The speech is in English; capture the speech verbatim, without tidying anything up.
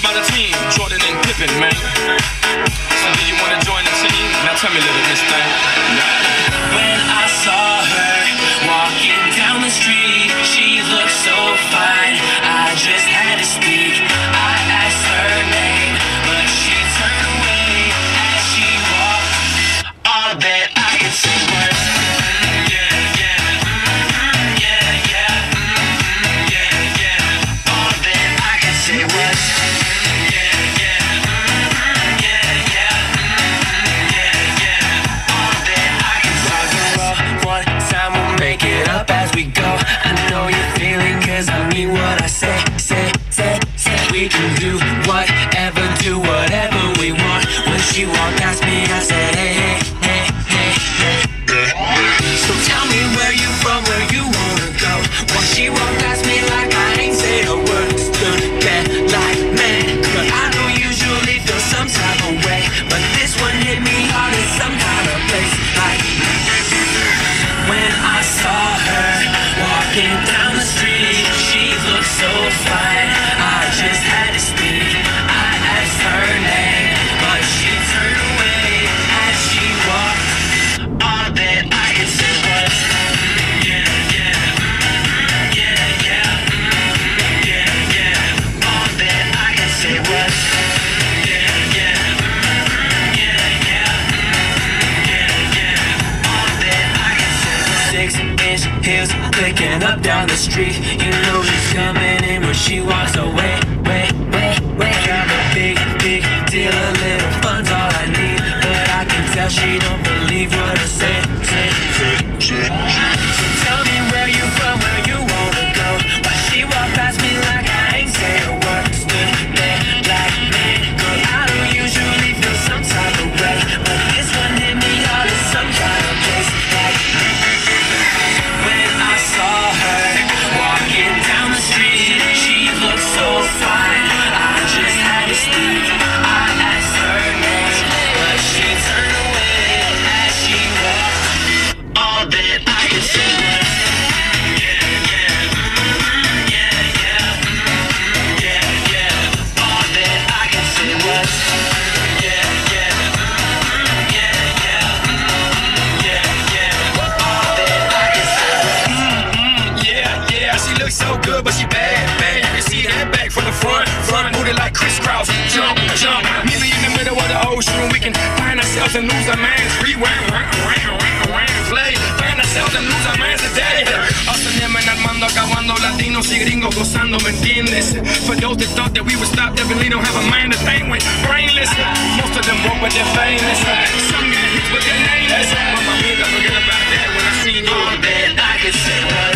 about a team, Jordan and Pippen, man. So do you wanna join the team? Now tell me, little Miss Thing. When I saw her walking down the street, she looked so fine, I just had to speak. I asked her name, but she turned away as she walked. All that I could say was mm, yeah, yeah, mm, yeah, yeah, mm, yeah, yeah. All that I could say was mm, yeah, yeah, mm, yeah, yeah, mm, yeah, yeah. All that I could say was one time we'll make it up as we go. I know you're feeling, cause I mean what I say, say, say, say. We can do whatever, do whatever we want. When she walked past me, I said, hey, hey, hey, hey, hey. So tell me where you from, where you wanna go. When she walked past me like I ain't say a word, stood there like man. But I don't usually feel some type of way, but this one hit me hard in some kind of place. Like when I saw her walking down the street, she looked so fine, I just had to speak. I asked her name, but she turned away as she walked. All that I could say was mm, yeah, yeah, mm, yeah, yeah, mm, yeah, yeah. All that I could say was mm, yeah, yeah, mm, yeah, yeah, mm, yeah, yeah. All that I could say was six-inch heels clicking up down the street. You know she's coming in when she walks away. Wait, wait, wait. Got a big, big deal, a little fun's all I need, but I can tell she don't believe what I say. Say, say, say. So tell me where you from, where you wanna go. Why she walked past me like I ain't say a word, stood there like man. Girl, I don't usually feel some type of way, but this one hit me hard in some kind of place. Like when I saw her walking down the street, she looked so fine, I just had to speak. I asked her name, but she turned away as she walked. All that I could say was yeah, yeah, mm, yeah, yeah, mm, yeah, yeah. All that I could say was yeah, yeah, mm, yeah, yeah, mm, yeah, yeah. All that I could say was Mm, yeah, yeah, she looks so good, but she bad, bad. You can see that back from the front, front booty like crisscross. Jump, jump, maybe in the middle of the ocean we can find ourselves and lose our minds. Rewind, round, round, round, round, play. Find ourselves and lose our minds today. Us and them and Armando, acabando, latinos y gringos gozando, ¿me entiendes? For those that thought that we would stop, that really don't have a mind to think with brainless. Most of them broke, but they're famous. Some get hits, but they're nameless. But my nigga, forget about that when I seen you. all that I could say was